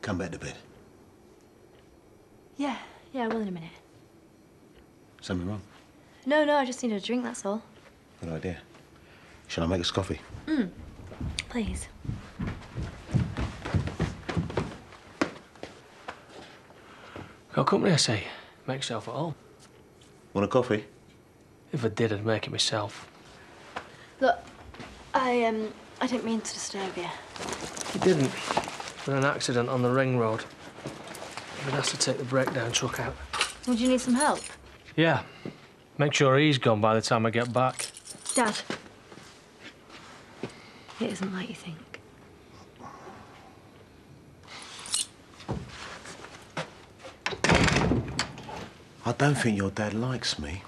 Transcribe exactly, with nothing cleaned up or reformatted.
come back to bed? Yeah, yeah, I will in a minute. Something wrong? No, no, I just need a drink, that's all. Good idea. Shall I make us coffee? Mm, please. Got company, I say. Make yourself at home. Want a coffee? If I did, I'd make it myself. Look, I, um, I didn't mean to disturb you. You didn't. There was an accident on the ring road. I've been asked to take the breakdown truck out. Would you need some help? Yeah. Make sure he's gone by the time I get back. Dad. It isn't like you think. I don't think your dad likes me.